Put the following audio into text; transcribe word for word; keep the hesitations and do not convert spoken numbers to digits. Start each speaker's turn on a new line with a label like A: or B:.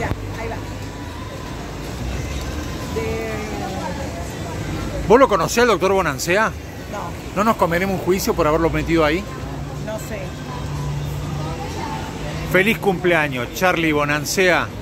A: Mira, ahí va. De...
B: ¿Vos lo conocés al doctor Bonancea?
A: No,
B: ¿No nos comeremos un juicio por haberlo metido ahí?
A: no sé.
B: Feliz cumpleaños, Charlie Bonancea.